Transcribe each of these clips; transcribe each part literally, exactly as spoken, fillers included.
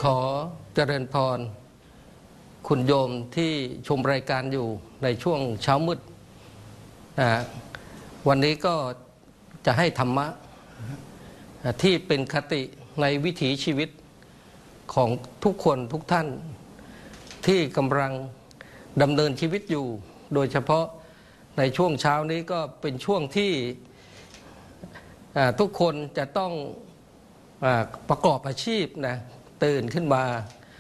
ขอเจริญพรคุณโยมที่ชมรายการอยู่ในช่วงเช้ามืดนะวันนี้ก็จะให้ธรรมะที่เป็นคติในวิถีชีวิตของทุกคนทุกท่านที่กำลังดำเนินชีวิตอยู่โดยเฉพาะในช่วงเช้านี้ก็เป็นช่วงที่ทุกคนจะต้องประกอบอาชีพนะตื่นขึ้นมา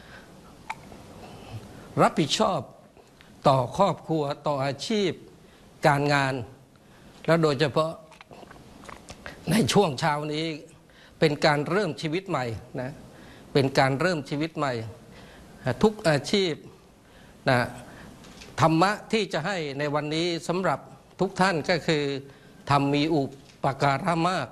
รับผิดชอบต่อครอบครัวต่ออาชีพการงานแล้วโดยเฉพาะในช่วงเช้านี้เป็นการเริ่มชีวิตใหม่นะเป็นการเริ่มชีวิตใหม่ทุกอาชีพนะธรรมะที่จะให้ในวันนี้สำหรับทุกท่านก็คือธรรมมีอุปการะมาก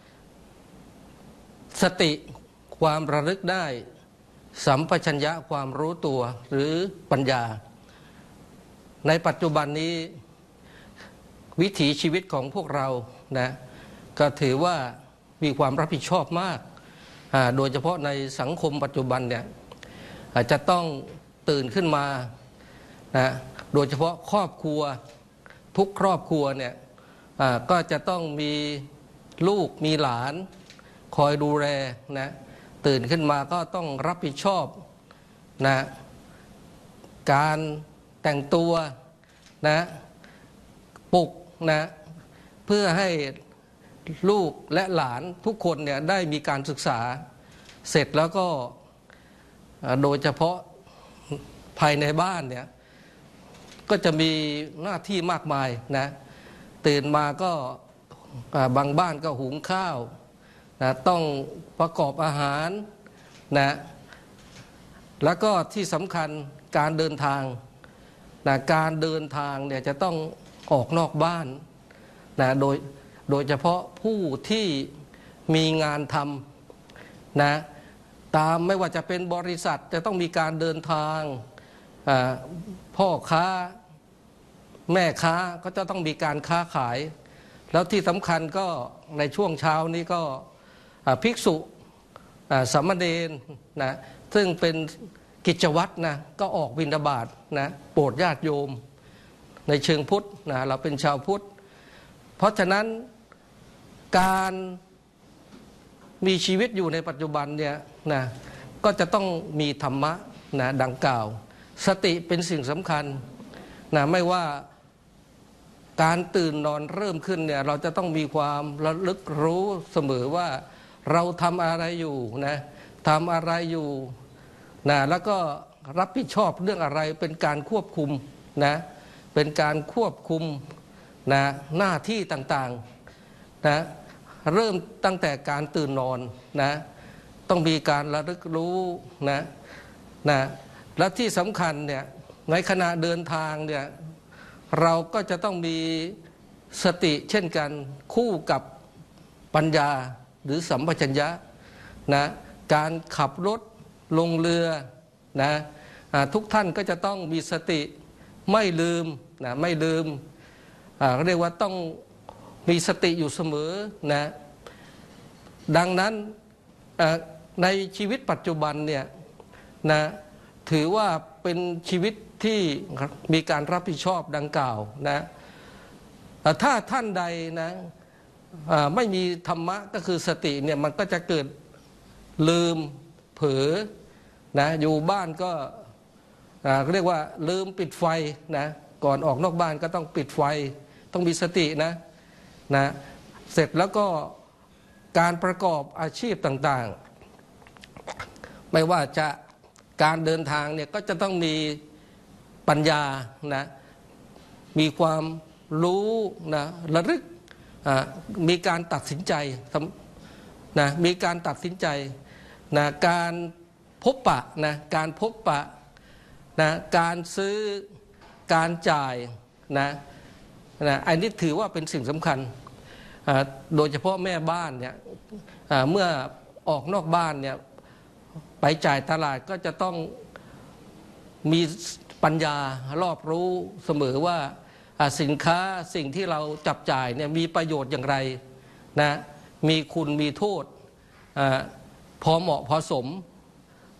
สติความระลึกได้สัมปชัญญะความรู้ตัวหรือปัญญาในปัจจุบันนี้วิถีชีวิตของพวกเรานะก็ถือว่ามีความรับผิดชอบมากโดยเฉพาะในสังคมปัจจุบันเนี่ยจะต้องตื่นขึ้นมานะโดยเฉพาะครอบครัวทุกครอบครัวเนี่ยก็จะต้องมีลูกมีหลานคอยดูแลนะตื่นขึ้นมาก็ต้องรับผิดชอบนะการแต่งตัวนะปลุกนะเพื่อให้ลูกและหลานทุกคนเนี่ยได้มีการศึกษาเสร็จแล้วก็โดยเฉพาะภายในบ้านเนี่ยก็จะมีหน้าที่มากมายนะตื่นมาก็บางบ้านก็หุงข้าวนะต้องประกอบอาหารนะแล้วก็ที่สำคัญการเดินทางนะการเดินทางเนี่ยจะต้องออกนอกบ้านนะโดยโดยเฉพาะผู้ที่มีงานทำนะตามไม่ว่าจะเป็นบริษัทจะต้องมีการเดินทางพ่อค้าแม่ค้าก็จะต้องมีการค้าขายแล้วที่สำคัญก็ในช่วงเช้านี้ก็ภิกษุสามเณรนะซึ่งเป็นกิจวัตรนะก็ออกบิณฑบาตนะโปรดญาติโยมในเชิงพุทธนะเราเป็นชาวพุทธเพราะฉะนั้นการมีชีวิตอยู่ในปัจจุบันเนี่ยนะก็จะต้องมีธรรมะนะดังกล่าวสติเป็นสิ่งสำคัญนะไม่ว่าการตื่นนอนเริ่มขึ้นเนี่ยเราจะต้องมีความระลึกรู้เสมอว่าเราทำอะไรอยู่นะทำอะไรอยู่นะแล้วก็รับผิดชอบเรื่องอะไรเป็นการควบคุมนะเป็นการควบคุมนะหน้าที่ต่างๆนะเริ่มตั้งแต่การตื่นนอนนะต้องมีการระลึกรู้นะนะและที่สำคัญเนี่ยในขณะเดินทางเนี่ยเราก็จะต้องมีสติเช่นกันคู่กับปัญญาหรือสัมปชัญญะนะการขับรถลงเรือนะทุกท่านก็จะต้องมีสติไม่ลืมนะไม่ลืมเรียกว่าต้องมีสติอยู่เสมอนะดังนั้นในชีวิตปัจจุบันเนี่ยนะถือว่าเป็นชีวิตที่มีการรับผิดชอบดังกล่าวนะถ้าท่านใดนะไม่มีธรรมะก็คือสติเนี่ยมันก็จะเกิดลืมเผลอนะอยู่บ้านก็เรียกว่าลืมปิดไฟนะก่อนออกนอกบ้านก็ต้องปิดไฟต้องมีสตินะนะเสร็จแล้วก็การประกอบอาชีพต่างๆไม่ว่าจะการเดินทางเนี่ยก็จะต้องมีปัญญานะมีความรู้นะระลึกมีการตัดสินใจนะมีการตัดสินใจนะการพบปะนะการพบปะนะการซื้อการจ่ายนะนะอันนี้ถือว่าเป็นสิ่งสำคัญโดยเฉพาะแม่บ้านเนี่ยเมื่อออกนอกบ้านเนี่ยไปจ่ายตลาดก็จะต้องมีปัญญารอบรู้เสมอว่าสินค้าสิ่งที่เราจับจ่ายเนี่ยมีประโยชน์อย่างไรนะมีคุณมีโทษพอเหมาะพอสม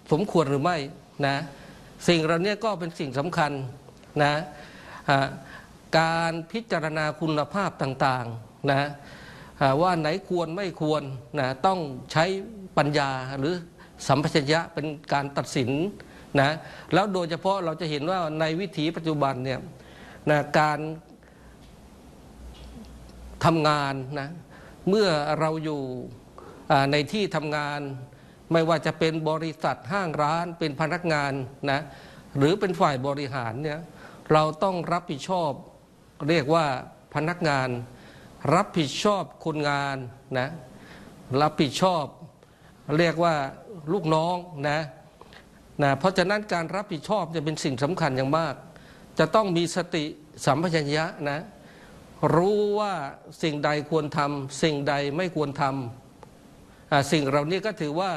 สมควรหรือไม่นะสิ่งเหล่านี้ก็เป็นสิ่งสำคัญนะการพิจารณาคุณภาพต่างๆนะว่าไหนควรไม่ควรนะต้องใช้ปัญญาหรือสัมปชัญญะเป็นการตัดสินนะแล้วโดยเฉพาะเราจะเห็นว่าในวิถีปัจจุบันเนี่ยนะการทำงานนะเมื่อเราอยู่ในที่ทำงานไม่ว่าจะเป็นบริษัทห้างร้านเป็นพนักงานนะหรือเป็นฝ่ายบริหารเนี่ยเราต้องรับผิดชอบเรียกว่าพนักงานรับผิดชอบคนงานนะรับผิดชอบเรียกว่าลูกน้องนะนะเพราะฉะนั้นการรับผิดชอบจะเป็นสิ่งสำคัญอย่างมากจะต้องมีสติสัมปชัญญะนะรู้ว่าสิ่งใดควรทำสิ่งใดไม่ควรทำสิ่งเหล่านี้ก็ถือว่า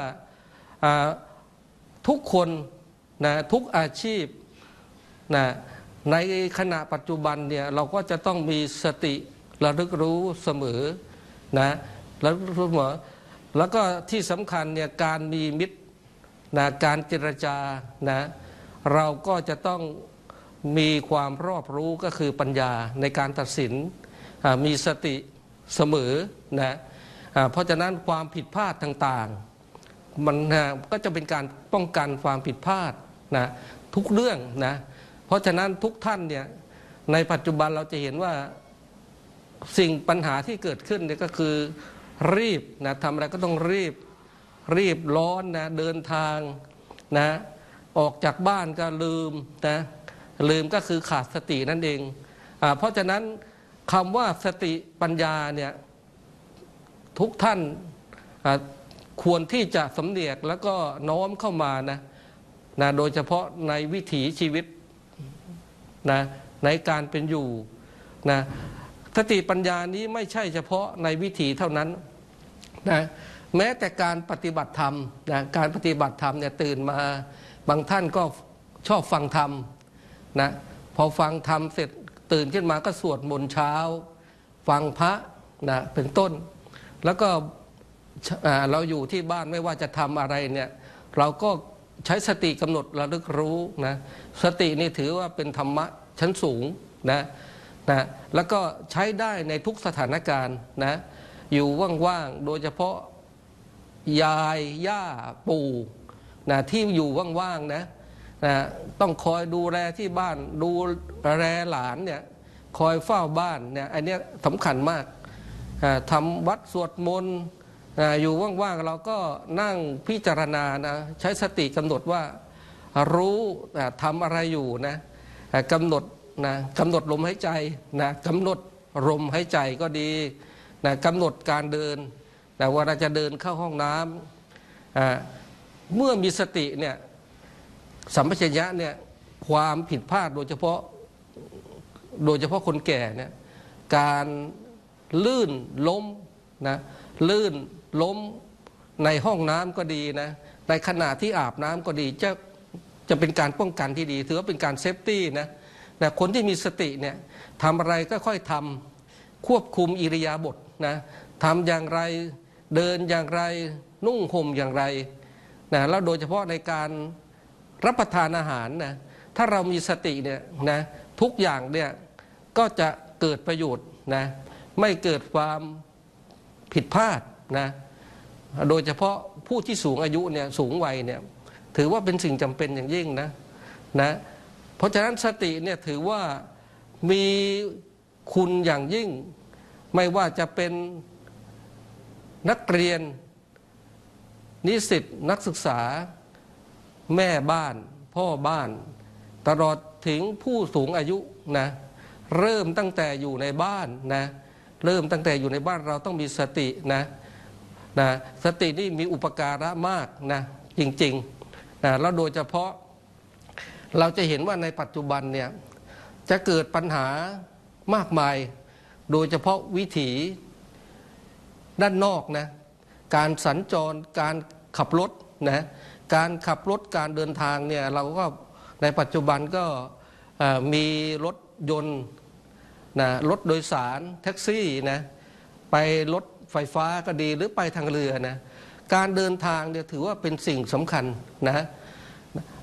ทุกคนนะทุกอาชีพนะในขณะปัจจุบันเนี่ยเราก็จะต้องมีสติระลึกรู้เสมอนะระลึกรู้เสมอแล้วก็ที่สำคัญเนี่ยการมีมิตรนะการเจรจานะเราก็จะต้องมีความรอบรู้ก็คือปัญญาในการตัดสินมีสติเสมอนะเพราะฉะนั้นความผิดพลาดต่างๆมันก็จะเป็นการป้องกันความผิดพลาดนะทุกเรื่องนะเพราะฉะนั้นทุกท่านเนี่ยในปัจจุบันเราจะเห็นว่าสิ่งปัญหาที่เกิดขึ้นเนี่ยก็คือรีบนะทำอะไรก็ต้องรีบรีบร้อนนะเดินทางนะออกจากบ้านก็ลืมนะลืมก็คือขาดสตินั่นเองอ่าเพราะฉะนั้นคำว่าสติปัญญาเนี่ยทุกท่านควรที่จะสำเนียกแล้วก็น้อมเข้ามานะนะโดยเฉพาะในวิถีชีวิตนะในการเป็นอยู่นะสติปัญญานี้ไม่ใช่เฉพาะในวิถีเท่านั้นนะแม้แต่การปฏิบัติธรรมนะการปฏิบัติธรรมเนี่ยตื่นมาบางท่านก็ชอบฟังธรรมนะพอฟังธรรมเสร็จตื่นขึ้นมาก็สวดมนต์เช้าฟังพระนะเป็นต้นแล้วก็เราอยู่ที่บ้านไม่ว่าจะทำอะไรเนี่ยเราก็ใช้สติกำหนดระลึกรู้นะสตินี่ถือว่าเป็นธรรมะชั้นสูงนะนะแล้วก็ใช้ได้ในทุกสถานการณ์นะอยู่ว่างๆโดยเฉพาะยายย่าปู่นะที่อยู่ว่างๆนะนะต้องคอยดูแลที่บ้านดูแลหลานเนี่ยคอยเฝ้าบ้านเนี่ยอันนี้สำคัญมากทำวัดสวดมนต์อยู่ว่างๆเราก็นั่งพิจารณานะใช้สติกำหนดว่ารู้ทำอะไรอยู่นะกำหนดนะกำหนดลมหายใจนะกำหนดลมหายใจก็ดีนะกำหนดการเดินนะว่าเราจะเดินเข้าห้องน้ำเมื่อมีสติเนี่ยสัมปชัญญะเนี่ยความผิดพลาดโดยเฉพาะโดยเฉพาะคนแก่เนี่ยการลื่นล้มนะลื่นล้มในห้องน้ำก็ดีนะในขณะที่อาบน้ำก็ดีจะจะเป็นการป้องกันที่ดีถือว่าเป็นการเซฟตี้นะแต่คนที่มีสติเนี่ยทำอะไรก็ค่อยทำควบคุมอิริยาบถนะทำอย่างไรเดินอย่างไรนุ่งห่มอย่างไรนะแล้วโดยเฉพาะในการรับประทานอาหารนะถ้าเรามีสติเนี่ยนะทุกอย่างเนี่ยก็จะเกิดประโยชน์นะไม่เกิดความผิดพลาดนะโดยเฉพาะผู้ที่สูงอายุเนี่ยสูงวัยเนี่ยถือว่าเป็นสิ่งจำเป็นอย่างยิ่งนะนะเพราะฉะนั้นสติเนี่ยถือว่ามีคุณอย่างยิ่งไม่ว่าจะเป็นนักเรียนนิสิตนักศึกษาแม่บ้านพ่อบ้านตลอดถึงผู้สูงอายุนะเริ่มตั้งแต่อยู่ในบ้านนะเริ่มตั้งแต่อยู่ในบ้านเราต้องมีสตินะนะสตินี่มีอุปการะมากนะจริงๆนะแล้วโดยเฉพาะเราจะเห็นว่าในปัจจุบันเนี่ยจะเกิดปัญหามากมายโดยเฉพาะวิถีด้านนอกนะการสัญจรการขับรถนะการขับรถการเดินทางเนี่ยเราก็ในปัจจุบันก็มีรถยนต์นะรถโดยสารแท็กซี่นะไปรถไฟฟ้าก็ดีหรือไปทางเรือนะการเดินทางเนี่ยถือว่าเป็นสิ่งสำคัญนะ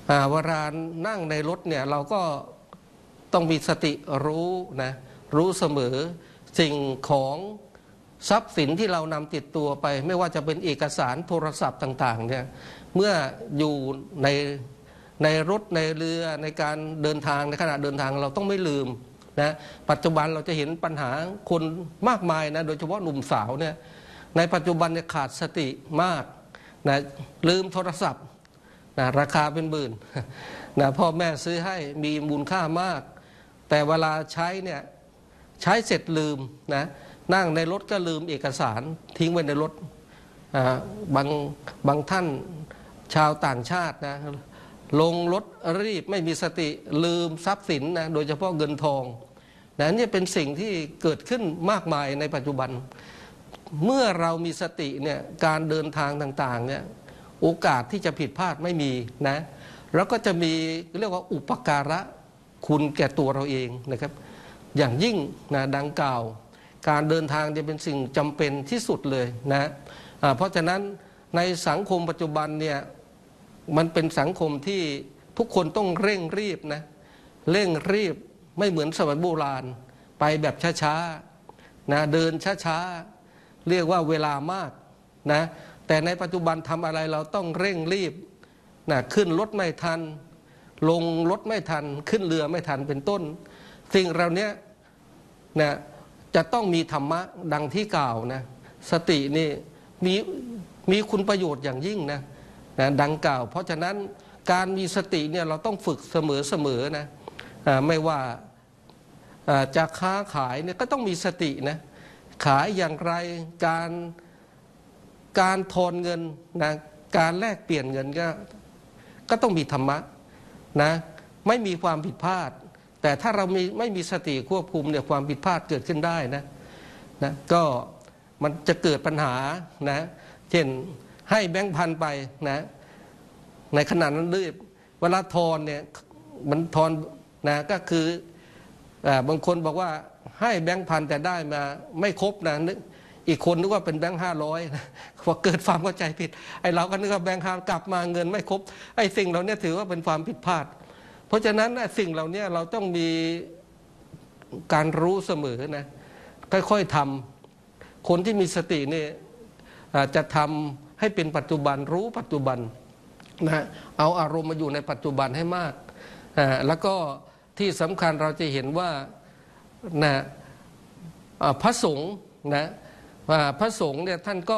เวลานั่งในรถเนี่ยเราก็ต้องมีสติรู้นะรู้เสมอสิ่งของทรัพย์สินที่เรานำติดตัวไปไม่ว่าจะเป็นเอกสารโทรศัพท์ต่างๆเนี่ยเมื่ออยู่ในในรถในเรือในการเดินทางในขณะเดินทางเราต้องไม่ลืมนะปัจจุบันเราจะเห็นปัญหาคนมากมายนะโดยเฉพาะหนุ่มสาวเนี่ยในปัจจุบันเนี่ยขาดสติมากนะลืมโทรศัพท์นะราคาเป็นหมื่นนะพ่อแม่ซื้อให้มีมูลค่ามากแต่เวลาใช้เนี่ยใช้เสร็จลืมนะนั่งในรถก็ลืมเอกสารทิ้งไว้ในรถบางบางท่านชาวต่างชาตินะลงรถรีบไม่มีสติลืมทรัพย์สินนะโดยเฉพาะเงินทองนะนี่เป็นสิ่งที่เกิดขึ้นมากมายในปัจจุบันเมื่อเรามีสติเนี่ยการเดินทางต่างๆเนี่ยโอกาสที่จะผิดพลาดไม่มีนะแล้วก็จะมีเรียกว่าอุปการะคุณแก่ตัวเราเองนะครับอย่างยิ่งนะดังกล่าวการเดินทางจะเป็นสิ่งจำเป็นที่สุดเลยนะเพราะฉะนั้นในสังคมปัจจุบันเนี่ยมันเป็นสังคมที่ทุกคนต้องเร่งรีบนะเร่งรีบไม่เหมือนสมัยโบราณไปแบบช้าๆนะเดินช้าๆเรียกว่าเวลามากนะแต่ในปัจจุบันทำอะไรเราต้องเร่งรีบนะขึ้นรถไม่ทันลงรถไม่ทันขึ้นเรือไม่ทันเป็นต้นสิ่งเหล่านี้นะจะต้องมีธรรมะดังที่กล่าวนะสตินี่มีมีคุณประโยชน์อย่างยิ่งนะนะดังกล่าวเพราะฉะนั้นการมีสติเนี่ยเราต้องฝึกเสมอๆนะไม่ว่าจะค้าขายเนี่ยก็ต้องมีสตินะขายอย่างไรการการทอนเงินนะการแลกเปลี่ยนเงินก็ก็ต้องมีธรรมะนะไม่มีความผิดพลาดแต่ถ้าเรามีไม่มีสติควบคุมเนี่ยความผิดพลาดเกิดขึ้นได้นะนะก็มันจะเกิดปัญหานะเช่นให้แบงค์พันไปนะในขณะนั้นรีบเวลาทอนเนี่ยมันทอนนะก็คือบางคนบอกว่าให้แบงค์พันแต่ได้มาไม่ครบนะนึกอีกคนนึกว่าเป็นแบงค์ห้าร้อยนะพอเกิดความเข้าใจผิดไอ้เราก็นึกว่าแบงค์ห้ากลับมาเงินไม่ครบไอ้สิ่งเราเนี่ยถือว่าเป็นความผิดพลาดเพราะฉะนั้นสิ่งเหล่านี้เราต้องมีการรู้เสมอนะค่อยๆทำคนที่มีสตินี่จะทำให้เป็นปัจจุบันรู้ปัจจุบันนะเอาอารมณ์มาอยู่ในปัจจุบันให้มากแล้วก็ที่สำคัญเราจะเห็นว่านะพระสงฆ์นะพระสงฆ์เนี่ยท่านก็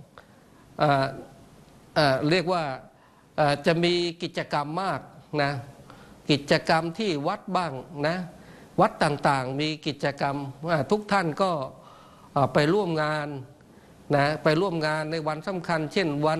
เรียกว่าจะมีกิจกรรมมากนะกิจกรรมที่วัดบ้างนะวัดต่างๆมีกิจกรรมทุกท่านก็ไปร่วมงานนะไปร่วมงานในวันสำคัญเช่นวัน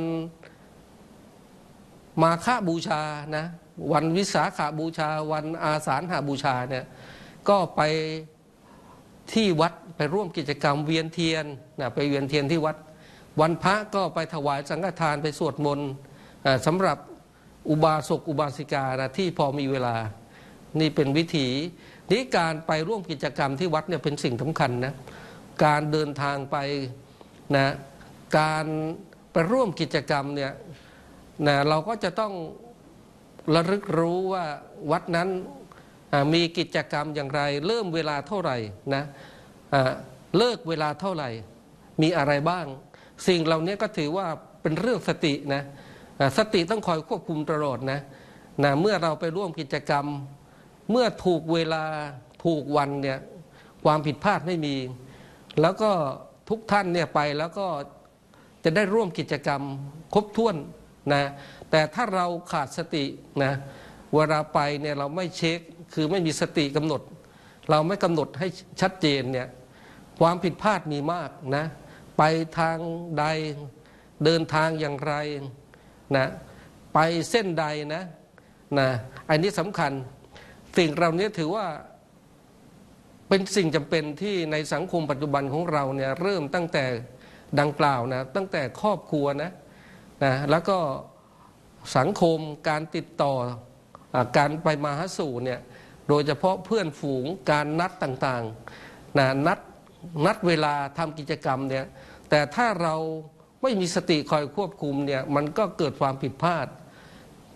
มาฆบูชานะวันวิสาขบูชาวันอาสาฬหบูชาเนี่ยก็ไปที่วัดไปร่วมกิจกรรมเวียนเทียนนะไปเวียนเทียนที่วัดวันพระก็ไปถวายสังฆทานไปสวดมนต์สำหรับอุบาสกอุบาสิกานะที่พอมีเวลานี่เป็นวิถีนี้การไปร่วมกิจกรรมที่วัดเนี่ยเป็นสิ่งสำคัญนะการเดินทางไปนะการไปร่วมกิจกรรมเนี่ยนะเราก็จะต้องระลึกรู้ว่าวัดนั้นมีกิจกรรมอย่างไรเริ่มเวลาเท่าไหร่นะเลิกเวลาเท่าไหร่มีอะไรบ้างสิ่งเหล่านี้ก็ถือว่าเป็นเรื่องสตินะสติต้องคอยควบคุมตลอดนะนะเมื่อเราไปร่วมกิจกรรมเมื่อถูกเวลาถูกวันเนี่ยความผิดพลาดไม่มีแล้วก็ทุกท่านเนี่ยไปแล้วก็จะได้ร่วมกิจกรรมครบถ้วนนะแต่ถ้าเราขาดสตินะเวลาไปเนี่ยเราไม่เช็คคือไม่มีสติกำหนดเราไม่กำหนดให้ชัดเจนเนี่ยความผิดพลาดมีมากนะไปทางใดเดินทางอย่างไรนะไปเส้นใดนะนะอันนี้สำคัญสิ่งเหล่านี้ถือว่าเป็นสิ่งจำเป็นที่ในสังคมปัจจุบันของเราเนี่ยเริ่มตั้งแต่ดังกล่าวนะตั้งแต่ครอบครัวนะนะแล้วก็สังคมการติดต่อการไปมาหาสู่เนี่ยโดยเฉพาะเพื่อนฝูงการนัดต่างๆนะนัดนัดเวลาทำกิจกรรมเนี่ยแต่ถ้าเราไม่มีสติคอยควบคุมเนี่ยมันก็เกิดความผิดพลาด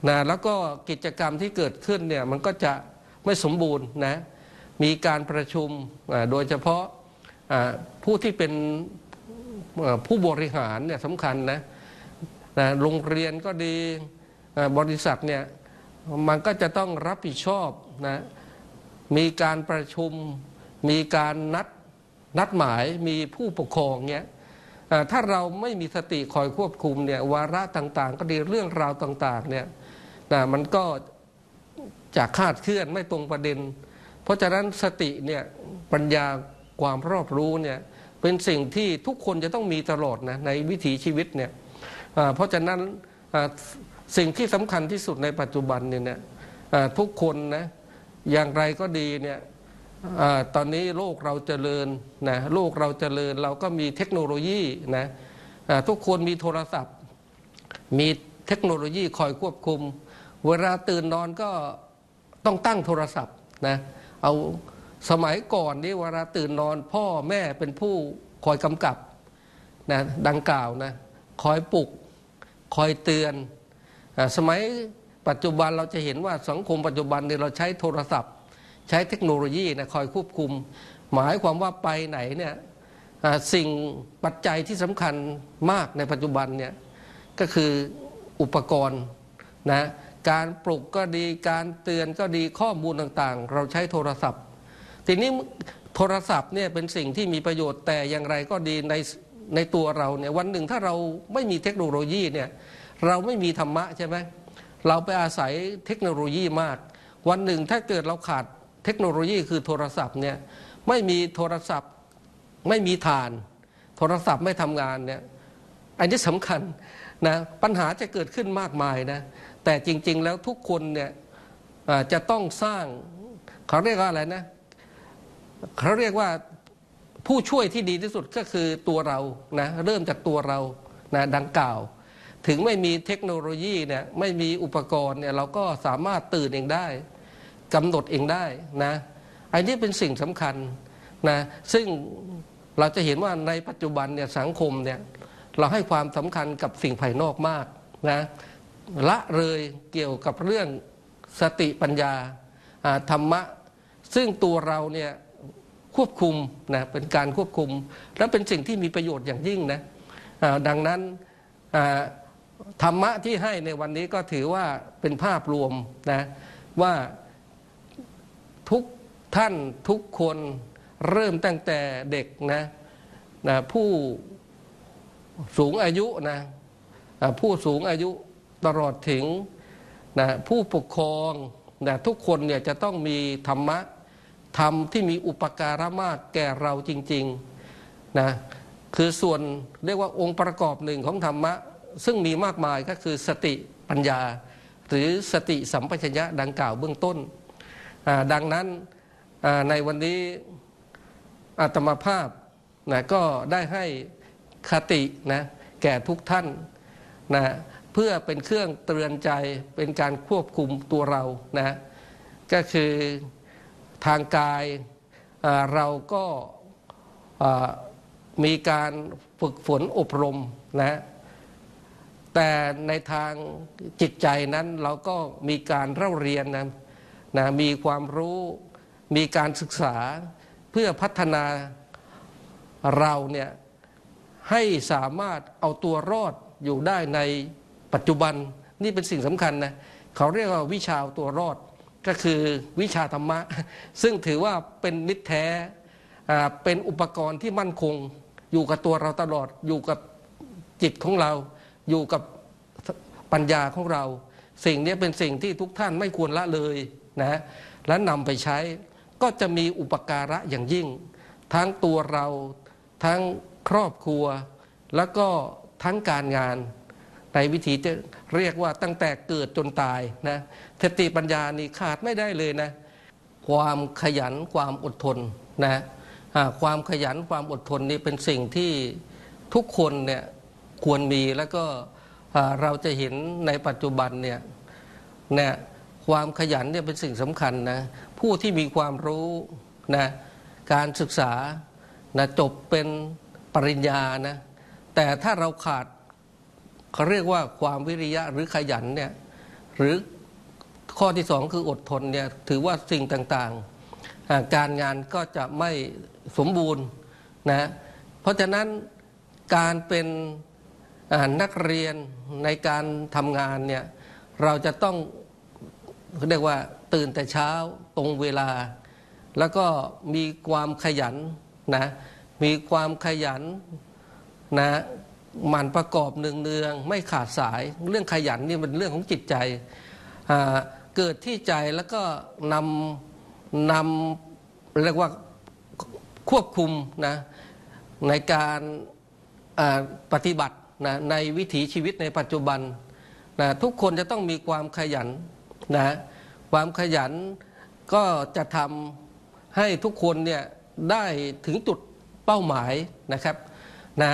นะแล้วก็กิจกรรมที่เกิดขึ้นเนี่ยมันก็จะไม่สมบูรณ์นะมีการประชุมโดยเฉพาะผู้ที่เป็นผู้บริหารเนี่ยสำคัญนะนะโรงเรียนก็ดีบริษัทเนี่ยมันก็จะต้องรับผิดชอบนะมีการประชุมมีการนัดนัดหมายมีผู้ปกครองเนี่ยถ้าเราไม่มีสติคอยควบคุมเนี่ยวาระต่างๆก็ดีเรื่องราวต่างๆเนี่ยนะมันก็จะคลาดเคลื่อนไม่ตรงประเด็นเพราะฉะนั้นสติเนี่ยปัญญาความรอบรู้เนี่ยเป็นสิ่งที่ทุกคนจะต้องมีตลอดนะในวิถีชีวิตเนี่ยเพราะฉะนั้นสิ่งที่สำคัญที่สุดในปัจจุบันเนี่ยทุกคนนะอย่างไรก็ดีเนี่ยตอนนี้โลกเราเจริญนะโลกเราเจริญเราก็มีเทคโนโลยีนะทุกคนมีโทรศัพท์มีเทคโนโลยีคอยควบคุมเวลาตื่นนอนก็ต้องตั้งโทรศัพท์นะเอาสมัยก่อนนี่เวลาตื่นนอนพ่อแม่เป็นผู้คอยกำกับนะดังกล่าวนะคอยปลุกคอยเตือนสมัยปัจจุบันเราจะเห็นว่าสังคมปัจจุบันเนี่ยเราใช้โทรศัพท์ใช้เทคโนโลยีนะคอยควบคุมหมายความว่าไปไหนเนี่ยสิ่งปัจจัยที่สำคัญมากในปัจจุบันเนี่ยก็คืออุปกรณ์นะการปลุกก็ดีการเตือนก็ดีข้อมูลต่างๆเราใช้โทรศัพท์ทีนี้โทรศัพท์เนี่ยเป็นสิ่งที่มีประโยชน์แต่อย่างไรก็ดีในในตัวเราเนี่ยวันหนึ่งถ้าเราไม่มีเทคโนโลยีเนี่ยเราไม่มีธรรมะใช่ไหมเราไปอาศัยเทคโนโลยีมากวันหนึ่งถ้าเกิดเราขาดเทคโนโลยีคือโทรศัพท์เนี่ยไม่มีโทรศัพท์ไม่มีฐานโทรศัพท์ไม่ทำงานเนี่ยอันนี้สำคัญนะปัญหาจะเกิดขึ้นมากมายนะแต่จริงๆแล้วทุกคนเนี่ยจะต้องสร้างเขาเรียกว่าอะไรนะเขาเรียกว่าผู้ช่วยที่ดีที่สุดก็คือตัวเรานะเริ่มจากตัวเรานะดังกล่าวถึงไม่มีเทคโนโลยีเนี่ยไม่มีอุปกรณ์เนี่ยเราก็สามารถตื่นเองได้กำหนดเองได้นะอันนี้เป็นสิ่งสำคัญนะซึ่งเราจะเห็นว่าในปัจจุบันเนี่ยสังคมเนี่ยเราให้ความสำคัญกับสิ่งภายนอกมากนะละเลยเกี่ยวกับเรื่องสติปัญญาธรรมะซึ่งตัวเราเนี่ยควบคุมนะเป็นการควบคุมและเป็นสิ่งที่มีประโยชน์อย่างยิ่งนะดังนั้นธรรมะที่ให้ในวันนี้ก็ถือว่าเป็นภาพรวมนะว่าทุกท่านทุกคนเริ่มตั้งแต่เด็กนะนะผู้สูงอายุนะผู้สูงอายุตลอดถึงนะผู้ปกครองนะทุกคนเนี่ยจะต้องมีธรรมะธรรมที่มีอุปการะมากแก่เราจริงๆนะคือส่วนเรียกว่าองค์ประกอบหนึ่งของธรรมะซึ่งมีมากมายก็คือสติปัญญาหรือสติสัมปชัญญะดังกล่าวเบื้องต้นดังนั้นในวันนี้อาตมาภาพนะก็ได้ให้คตินะแก่ทุกท่านนะเพื่อเป็นเครื่องเตือนใจเป็นการควบคุมตัวเรานะก็คือทางกายเราก็มีการฝึกฝนอบรมนะแต่ในทางจิตใจนั้นเราก็มีการเล่าเรียนนะนะมีความรู้มีการศึกษาเพื่อพัฒนาเราเนี่ยให้สามารถเอาตัวรอดอยู่ได้ในปัจจุบันนี่เป็นสิ่งสำคัญนะเขาเรียกว่าวิชาตัวรอดก็คือวิชาธรรมะซึ่งถือว่าเป็นมิตรแท้เป็นอุปกรณ์ที่มั่นคงอยู่กับตัวเราตลอดอยู่กับจิตของเราอยู่กับปัญญาของเราสิ่งนี้เป็นสิ่งที่ทุกท่านไม่ควรละเลยนะและนำไปใช้ก็จะมีอุปการะอย่างยิ่งทั้งตัวเราทั้งครอบครัวแล้วก็ทั้งการงานในวิธีจะเรียกว่าตั้งแต่เกิดจนตายนะสติปัญญานี่ขาดไม่ได้เลยนะความขยันความอดทนนะความขยันความอดทนนี่เป็นสิ่งที่ทุกคนเนี่ยควรมีแล้วก็เราจะเห็นในปัจจุบันเนี่ยเนี่ยความขยันเนี่ยเป็นสิ่งสำคัญนะผู้ที่มีความรู้นะการศึกษานะจบเป็นปริญญานะแต่ถ้าเราขาดเขาเรียกว่าความวิริยะหรือขยันเนี่ยหรือข้อที่สองคืออดทนเนี่ยถือว่าสิ่งต่างๆการงานก็จะไม่สมบูรณ์นะเพราะฉะนั้นการเป็นนักเรียนในการทำงานเนี่ยเราจะต้องเรียกว่าตื่นแต่เช้าตรงเวลาแล้วก็มีความขยันนะมีความขยันนะหมั่นประกอบเนืองๆไม่ขาดสายเรื่องขยันนี่เป็นเรื่องของจิตใจเกิดที่ใจแล้วก็นำนำเรียกว่าควบคุมนะในการปฏิบัตินะในวิถีชีวิตในปัจจุบันนะทุกคนจะต้องมีความขยันนะความขยันก็จะทำให้ทุกคนเนี่ยได้ถึงจุดเป้าหมายนะครับนะ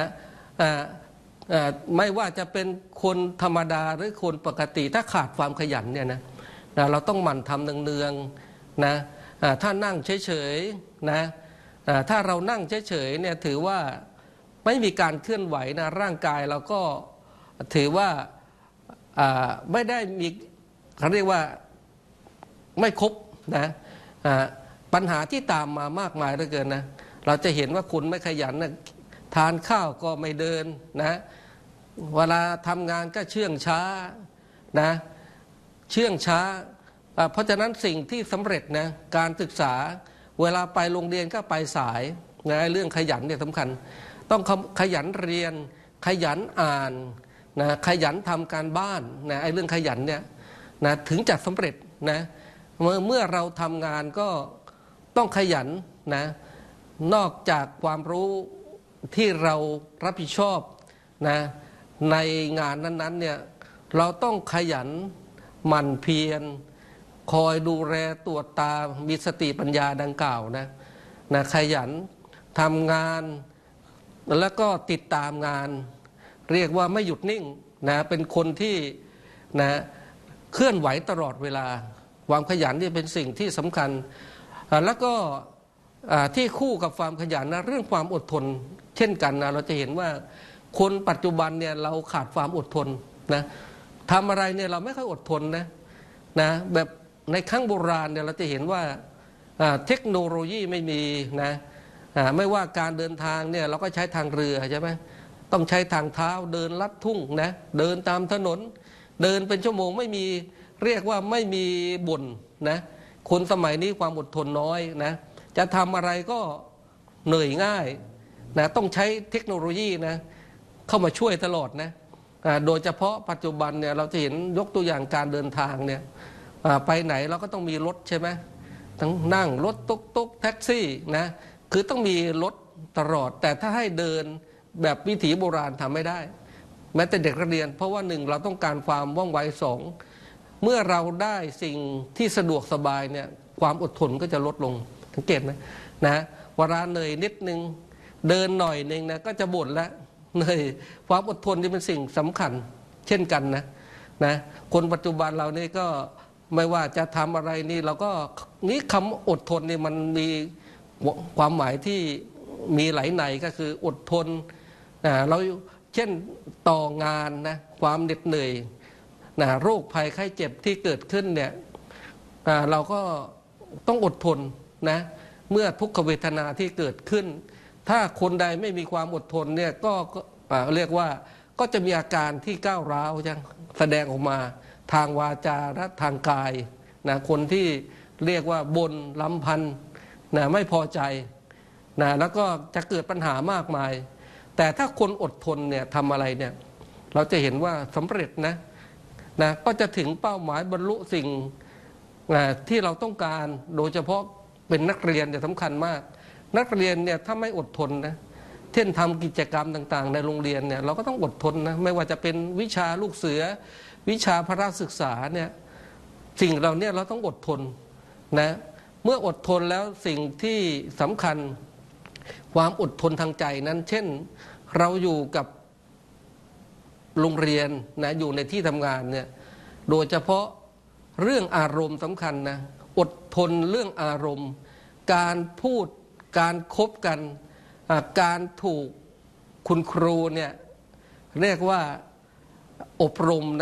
ไม่ว่าจะเป็นคนธรรมดาหรือคนปกติถ้าขาดความขยันเนี่ยนะนะเราต้องหมั่นทำเนืองๆนะถ้านั่งเฉยๆนะถ้าเรานั่งเฉยๆเนี่ยถือว่าไม่มีการเคลื่อนไหวนะร่างกายเราก็ถือว่าไม่ได้มีเขาเรียกว่าไม่ครบนะปัญหาที่ตามมามากมายเหลือเกินนะเราจะเห็นว่าคุณไม่ขยันนะทานข้าวก็ไม่เดินนะเวลาทำงานก็เชื่องช้านะเชื่องช้าเพราะฉะนั้นสิ่งที่สำเร็จนะการศึกษาเวลาไปโรงเรียนก็ไปสายนะเรื่องขยันเนี่ยสำคัญต้องขยันเรียนขยันอ่านนะขยันทำการบ้านนะไอ้เรื่องขยันเนี่ยนะถึงจะสำเร็จนะเมื่อเมื่อเราทำงานก็ต้องขยันนะนอกจากความรู้ที่เรารับผิดชอบนะในงานนั้นๆเนี่ยเราต้องขยันหมั่นเพียรคอยดูแลตรวจตามีสติปัญญาดังกล่าวนะนะขยันทำงานแล้วก็ติดตามงานเรียกว่าไม่หยุดนิ่งนะเป็นคนที่นะเคลื่อนไหวตลอดเวลาความขยันนี่เป็นสิ่งที่สำคัญแล้วก็ที่คู่กับความขยันนะเรื่องความอดทนเช่นกันนะเราจะเห็นว่าคนปัจจุบันเนี่ยเราขาดความอดทนนะทำอะไรเนี่ยเราไม่ค่อยอดทนนะนะแบบในครั้งโบราณเนี่ยเราจะเห็นว่าเทคโนโลยีไม่มีนะไม่ว่าการเดินทางเนี่ยเราก็ใช้ทางเรือใช่ไหมต้องใช้ทางเท้าเดินลัดทุ่งนะเดินตามถนนเดินเป็นชั่วโมงไม่มีเรียกว่าไม่มีบ่นนะคนสมัยนี้ความอดทนน้อยนะจะทำอะไรก็เหนื่อยง่ายนะต้องใช้เทคโนโลยีนะเข้ามาช่วยตลอดนะโดยเฉพาะปัจจุบันเนี่ยเราจะเห็นยกตัวอย่างการเดินทางเนี่ยไปไหนเราก็ต้องมีรถใช่ไหมต้องนั่งรถตุ๊กตุ๊กแท็กซี่นะคือต้องมีรถตลอดแต่ถ้าให้เดินแบบวิถีโบราณทำไม่ได้แม้แต่เด็กนักเรียนเพราะว่าหนึ่งเราต้องการความว่องไวสองเมื่อเราได้สิ่งที่สะดวกสบายเนี่ยความอดทนก็จะลดลงสังเกตไหมนะเวลาเหนื่อยนิดนึงเดินหน่อยนึงนะก็จะบ่นแล้วเหนื่อยความอดทนนี่เป็นสิ่งสำคัญเช่นกันนะนะคนปัจจุบันเรานี่ก็ไม่ว่าจะทำอะไรนี่เราก็นี่คำอดทนนี่มันมีความหมายที่มีหลายในก็คืออดทนนะเราเช่นต่องานนะความเหน็ดเหนื่อยนะโรคภัยไข้เจ็บที่เกิดขึ้นเนี่ยเราก็ต้องอดทนนะเมื่อทุกขเวทนาที่เกิดขึ้นถ้าคนใดไม่มีความอดทนเนี่ยก็เรียกว่าก็จะมีอาการที่ก้าวร้าวจังแสดงออกมาทางวาจาและทางกายนะคนที่เรียกว่าบ่นรำพันนะไม่พอใจนะแล้วก็จะเกิดปัญหามากมายแต่ถ้าคนอดทนเนี่ยทำอะไรเนี่ยเราจะเห็นว่าสำเร็จนะนะก็จะถึงเป้าหมายบรรลุสิ่งนะที่เราต้องการโดยเฉพาะเป็นนักเรียนเนี่ยสำคัญมากนักเรียนเนี่ยถ้าไม่อดทนนะเช่นทำกิจกรรมต่างๆในโรงเรียนเนี่ยเราก็ต้องอดทนนะไม่ว่าจะเป็นวิชาลูกเสือวิชาพระศึกษาเนี่ยสิ่งเราเนี่ยเราต้องอดทนนะเมื่ออดทนแล้วสิ่งที่สำคัญความอดทนทางใจนั้นเช่นเราอยู่กับโรงเรียนนะอยู่ในที่ทำงานเนี่ยโดยเฉพาะเรื่องอารมณ์สำคัญนะอดทนเรื่องอารมณ์การพูดการคบกันการถูกคุณครูเนี่ยเรียกว่าอบรมนะ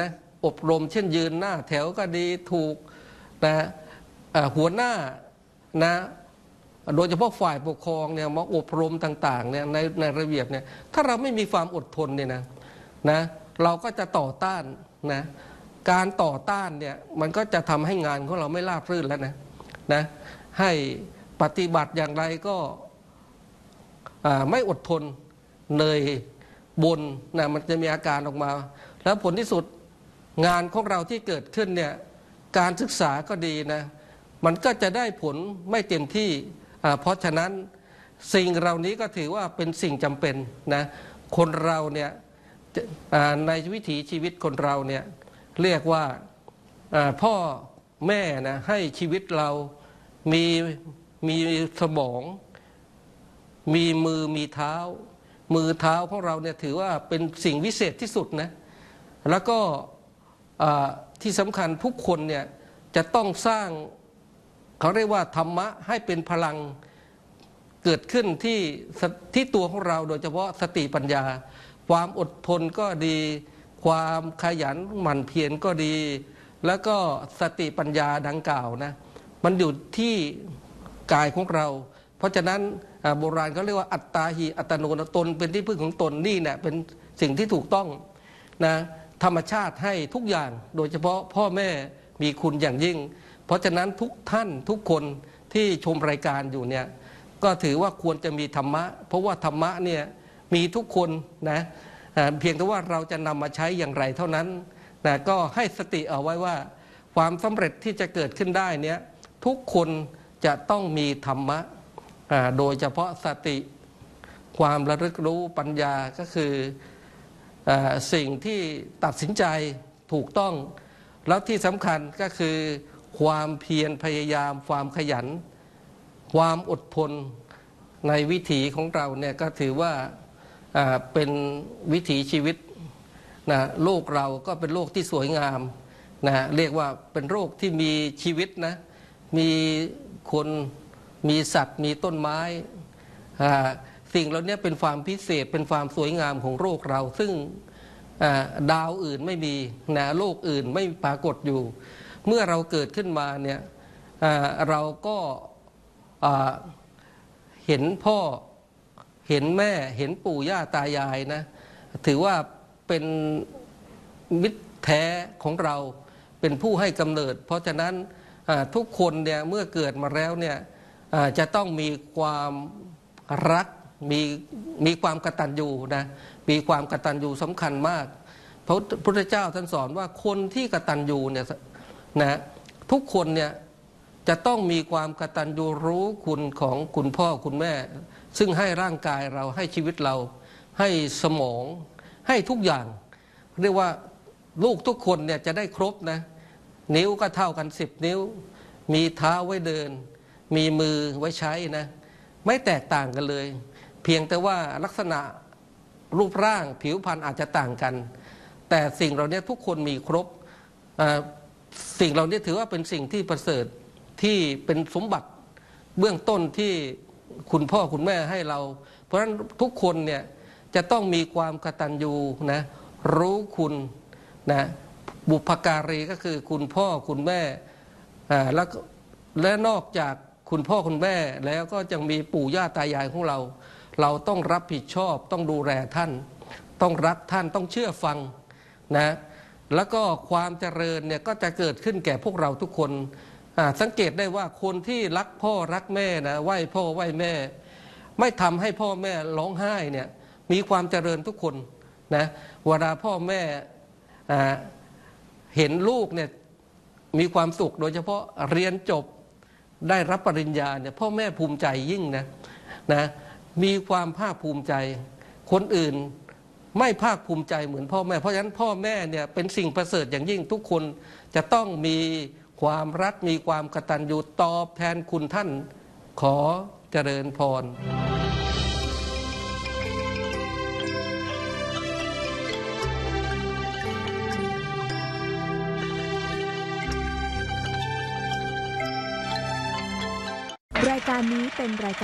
อบรมเช่นยืนหน้าแถวก็ดีถูกนะหัวหน้านะโดยเฉพาะฝ่ายปกครองเนี่ยมาอบรมต่างๆเนี่ยในในระเบียบเนี่ยถ้าเราไม่มีความอดทนเนี่ยนะนะเราก็จะต่อต้านนะการต่อต้านเนี่ยมันก็จะทำให้งานของเราไม่ราบรื่นแล้วนะนะให้ปฏิบัติอย่างไรก็ไม่อดทนเนยบนนะมันจะมีอาการออกมาแล้วผลที่สุดงานของเราที่เกิดขึ้นเนี่ยการศึกษาก็ดีนะมันก็จะได้ผลไม่เต็มที่เพราะฉะนั้นสิ่งเหล่านี้ก็ถือว่าเป็นสิ่งจำเป็นนะคนเราเนี่ยในวิถีชีวิตคนเราเนี่ยเรียกว่าพ่อแม่นะให้ชีวิตเรามีมีสมองมีมือมีเท้ามือเท้าของเราเนี่ยถือว่าเป็นสิ่งวิเศษที่สุดนะแล้วก็ที่สำคัญทุกคนเนี่ยจะต้องสร้างเขาเรียกว่าธรรมะให้เป็นพลังเกิดขึ้นที่ที่ตัวของเราโดยเฉพาะสติปัญญาความอดทนก็ดีความขยันหมั่นเพียรก็ดีแล้วก็สติปัญญาดังกล่าวนะมันอยู่ที่กายของเราเพราะฉะนั้นโบราณเขาเรียกว่าอัตตาหิอัตโนนาตนเป็นที่พึ่งของตนนี่เนี่ยเป็นสิ่งที่ถูกต้องนะธรรมชาติให้ทุกอย่างโดยเฉพาะพ่อแม่มีคุณอย่างยิ่งเพราะฉะนั้นทุกท่านทุกคนที่ชมรายการอยู่เนี่ยก็ถือว่าควรจะมีธรรมะเพราะว่าธรรมะเนี่ยมีทุกคนนะเพียงแต่ว่าเราจะนำมาใช้อย่างไรเท่านั้นนะก็ให้สติเอาไว้ว่าความสำเร็จที่จะเกิดขึ้นได้เนี่ยทุกคนจะต้องมีธรรมะโดยเฉพาะสติความระลึกรู้ปัญญาก็คือสิ่งที่ตัดสินใจถูกต้องแล้วที่สำคัญก็คือความเพียรพยายามความขยันความอดทนในวิถีของเราเนี่ยก็ถือว่าเป็นวิถีชีวิตนะโลกเราก็เป็นโลกที่สวยงามนะเรียกว่าเป็นโลกที่มีชีวิตนะมีคนมีสัตว์มีต้นไม้สิ่งเหล่านี้เป็นความพิเศษเป็นความสวยงามของโลกเราซึ่งดาวอื่นไม่มีนะโลกอื่นไม่ปรากฏอยู่เมื่อเราเกิดขึ้นมาเนี่ยเราก็เห็นพ่อเห็นแม่เห็นปู่ย่าตายายนะถือว่าเป็นมิตรแท้ของเราเป็นผู้ให้กำเนิดเพราะฉะนั้นทุกคนเนี่ยเมื่อเกิดมาแล้วเนี่ยจะต้องมีความรักมีมีความกตัญญูนะมีความกตัญญูสำคัญมากพระพุทธเจ้าท่านสอนว่าคนที่กตัญญูเนี่ยนะทุกคนเนี่ยจะต้องมีความกตัญญูรู้คุณของคุณพ่อคุณแม่ซึ่งให้ร่างกายเราให้ชีวิตเราให้สมองให้ทุกอย่างเรียกว่าลูกทุกคนเนี่ยจะได้ครบนะนิ้วก็เท่ากันสิบนิ้วมีเท้าไว้เดินมีมือไว้ใช้นะไม่แตกต่างกันเลยเพียงแต่ว่าลักษณะรูปร่างผิวพรรณอาจจะต่างกันแต่สิ่งเหล่านี้ทุกคนมีครบสิ่งเหล่านี้ถือว่าเป็นสิ่งที่ประเสริฐที่เป็นสมบัติเบื้องต้นที่คุณพ่อคุณแม่ให้เราเพราะฉะนั้นทุกคนเนี่ยจะต้องมีความกตัญญูนะรู้คุณนะบุพการีก็คือคุณพ่อคุณแม่แล้วและนอกจากคุณพ่อคุณแม่แล้วก็ยังมีปู่ย่าตายายของเราเราต้องรับผิดชอบต้องดูแลท่านต้องรักท่านต้องเชื่อฟังนะแล้วก็ความเจริญเนี่ยก็จะเกิดขึ้นแก่พวกเราทุกคนสังเกตได้ว่าคนที่รักพ่อรักแม่นะไหว้พ่อไหว้แม่ไม่ทำให้พ่อแม่ร้องไห้เนี่ยมีความเจริญทุกคนนะเวลาพ่อแม่เห็นลูกเนี่ยมีความสุขโดยเฉพาะเรียนจบได้รับปริญญาเนี่ยพ่อแม่ภูมิใจยิ่งนะนะมีความภาคภูมิใจคนอื่นไม่ภาคภูมิใจเหมือนพ่อแม่เพราะฉะนั้นพ่อแม่เนี่ยเป็นสิ่งประเสริฐอย่างยิ่งทุกคนจะต้องมีความรักมีความกตัญญูตอบแทนคุณท่านขอเจริญพรรายการนี้เป็นรายการ